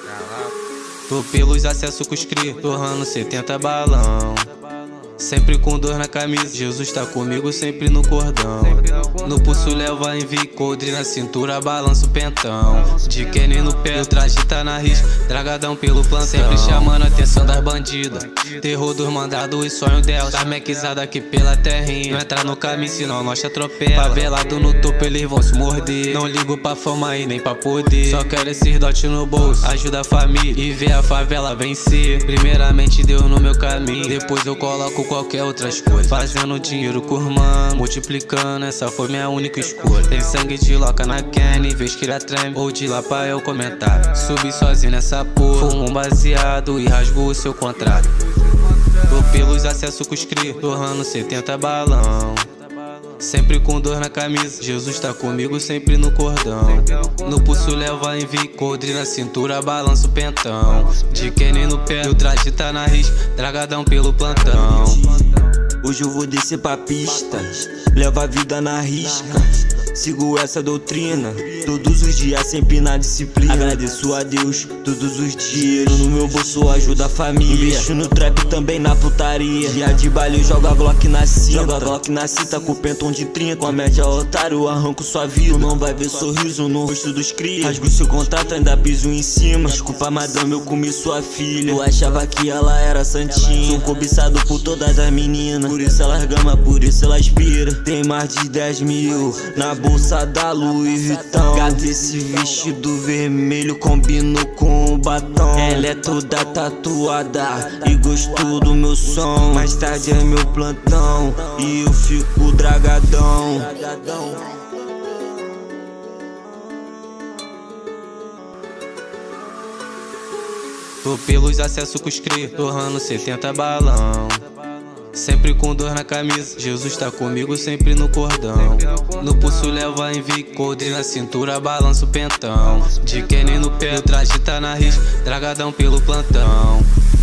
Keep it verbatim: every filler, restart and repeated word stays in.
Tô pelos acessos com os cri, torrando setenta balão. Sempre com dor na camisa, Jesus tá comigo sempre no cordão. No pulso leva envie, coldre na cintura, balança o pentão. De Kenny no pé, o traje tá na risca, dragadão pelo plantão. Sempre chamando a atenção das bandidas, terror dos mandados e sonho delas. Tá mequizada aqui pela terrinha, não entra no caminho senão nós te atropela. Favelado no topo eles vão se morder, não ligo pra fama e nem pra poder. Só quero esses dotes no bolso, ajuda a família e ver a favela vencer. Primeiramente Deus no meu caminho, depois eu coloco qualquer outras coisas. Fazendo dinheiro com mano, multiplicando, essa foi minha única escolha. Tem sangue de loca na Kenny, vez que ela treme, ou de lá pra eu comentar. Subi sozinho nessa porra, fumo um baseado e rasgo o seu contrato. Tô pelos acessos com os cri, torrando setenta balão. Sempre com dor na camisa, Jesus tá comigo sempre no cordão. No pulso leva envie, coldre na cintura, balança o pentão. De Kenny no pé, o traje tá na risca, dragadão pelo plantão. Hoje eu vou descer pra pista, leva a vida na risca. Sigo essa doutrina, todos os dias sempre na disciplina. Agradeço a Deus todos os dias, no meu bolso ajuda a família. Investo no trap também na putaria. Dia de baile eu jogo a Glock na cinta, jogo a Glock na cinta com o pentão de trinta. Com a média otário eu arranco sua vida, não vai ver sorriso no rosto dos cria. Rasgo seu contrato, ainda piso em cima. Desculpa madame, eu comi sua filha. Tu achava que ela era santinha, sou cobiçado por todas as meninas. Por isso elas gama, por isso elas pira. Tem mais de dez mil na bolsa da Louis Vuitton. Cadê esse vestido vermelho, combino com o batom. Ela é toda tatuada e gostou do meu som. Mais tarde é meu plantão e eu fico dragadão. Tô pelos acessos com os cri, torrando setenta balão. Sempre com dor na camisa, Jesus tá comigo sempre no cordão. No pulso leva envie, coldre na cintura, balança o pentão. De Kenny no pé, o traje tá na risca, dragadão pelo plantão.